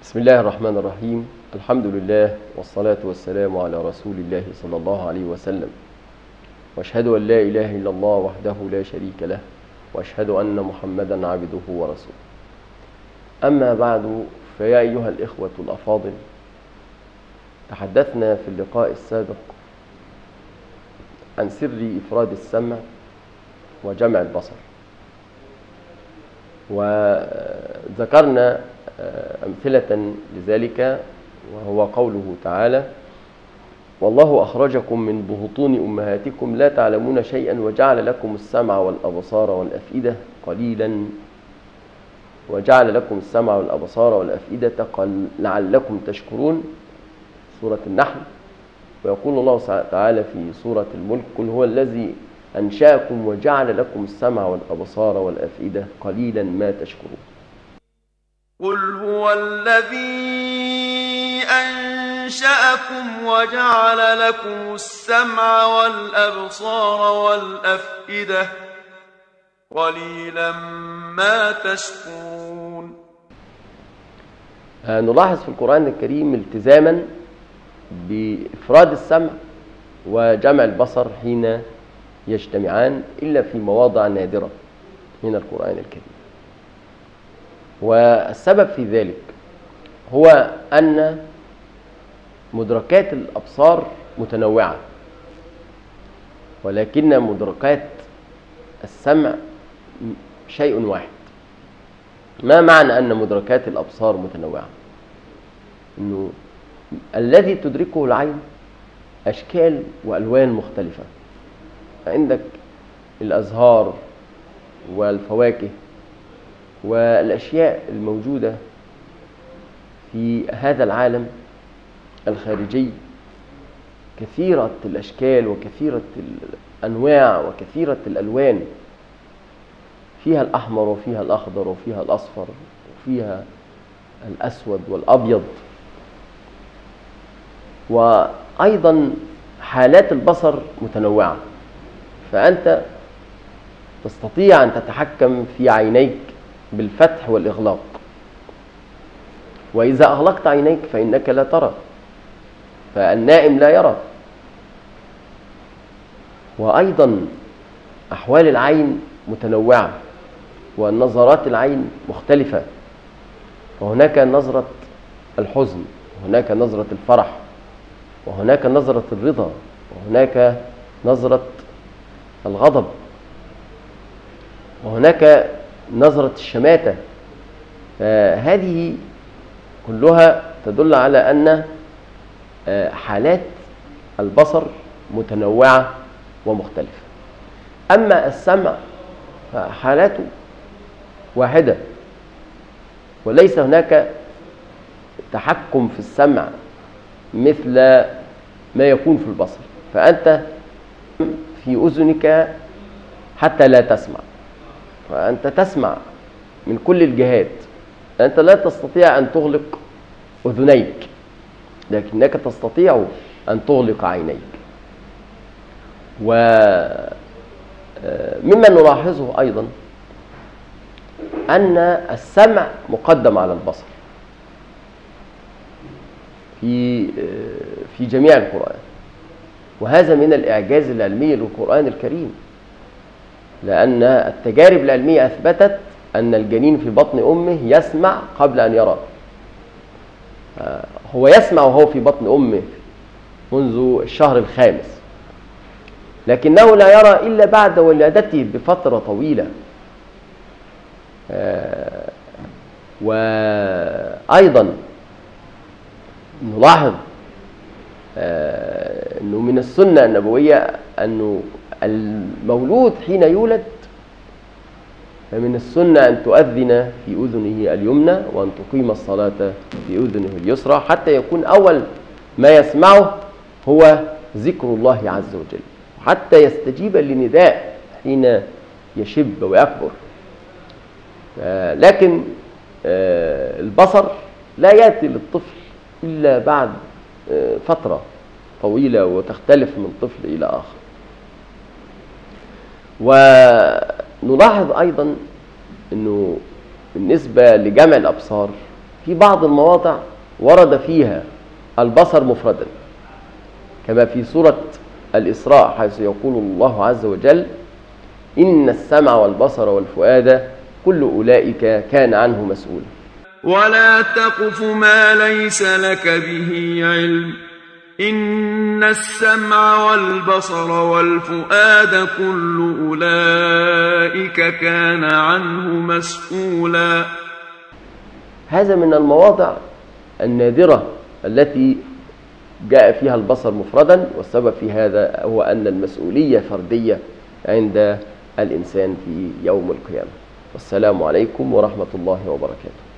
بسم الله الرحمن الرحيم. الحمد لله والصلاة والسلام على رسول الله صلى الله عليه وسلم، واشهد أن لا إله إلا الله وحده لا شريك له، واشهد أن محمدا عبده ورسوله. أما بعد، فيا أيها الإخوة الأفاضل، تحدثنا في اللقاء السابق عن سر إفراد السمع وجمع البصر، وذكرنا أمثلة لذلك، وهو قوله تعالى: والله أخرجكم من بطون أمهاتكم لا تعلمون شيئا وجعل لكم السمع والأبصار والأفئدة قليلا لعلكم تشكرون. سورة النحل. ويقول الله تعالى في سورة الملك: قل هو الذي أنشأكم وجعل لكم السمع والأبصار والأفئدة قليلا ما تشكرون. قل هو الذي أنشأكم وجعل لكم السمع والأبصار والأفئدة قليلا ما تشكرون. نلاحظ في القرآن الكريم التزاما بإفراد السمع وجمع البصر حين يجتمعان، إلا في مواضع نادرة من القرآن الكريم. والسبب في ذلك هو أن مدركات الأبصار متنوعة، ولكن مدركات السمع شيء واحد. ما معنى أن مدركات الأبصار متنوعة؟ إنه الذي تدركه العين أشكال وألوان مختلفة. عندك الأزهار والفواكه والأشياء الموجودة في هذا العالم الخارجي كثيرة الأشكال وكثيرة الأنواع وكثيرة الألوان، فيها الأحمر وفيها الأخضر وفيها الأصفر وفيها الأسود والأبيض. وأيضا حالات البصر متنوعة، فأنت تستطيع أن تتحكم في عينيك بالفتح والإغلاق، وإذا أغلقت عينيك فإنك لا ترى، فالنائم لا يرى. وأيضا أحوال العين متنوعة، ونظرات العين مختلفة، وهناك نظرة الحزن، وهناك نظرة الفرح، وهناك نظرة الرضا، وهناك نظرة الغضب، وهناك نظرة الشماتة. فهذه كلها تدل على أن حالات البصر متنوعة ومختلفة. أما السمع فحالاته واحدة، وليس هناك تحكم في السمع مثل ما يكون في البصر. فأنت في أذنك حتى لا تسمع، فأنت تسمع من كل الجهات. أنت لا تستطيع أن تغلق أذنيك، لكنك تستطيع أن تغلق عينيك. ومما نلاحظه أيضا أن السمع مقدم على البصر في جميع القرآن، وهذا من الإعجاز العلمي للقرآن الكريم، لأن التجارب العلمية أثبتت أن الجنين في بطن أمه يسمع قبل أن يرى. هو يسمع وهو في بطن أمه منذ الشهر الخامس، لكنه لا يرى إلا بعد ولادته بفترة طويلة. وأيضا نلاحظ أنه من السنة النبوية أنه المولود حين يولد فمن السنة أن تؤذن في أذنه اليمنى وأن تقيم الصلاة في أذنه اليسرى، حتى يكون أول ما يسمعه هو ذكر الله عز وجل، حتى يستجيب لنداء حين يشب ويكبر. لكن البصر لا يأتي للطفل إلا بعد فترة طويلة، وتختلف من طفل إلى آخر. ونلاحظ أيضا أنه بالنسبة لجمع الأبصار في بعض المواضع ورد فيها البصر مفردا، كما في سورة الإسراء حيث يقول الله عز وجل: إن السمع والبصر والفؤاد كل أولئك كان عنه مسؤولا. ولا تقف ما ليس لك به علم، إن السمع والبصر والفؤاد كل أولئك كان عنه مسؤولا. هذا من المواضع النادرة التي جاء فيها البصر مفردا، والسبب في هذا هو أن المسؤولية فردية عند الإنسان في يوم القيامة. والسلام عليكم ورحمة الله وبركاته.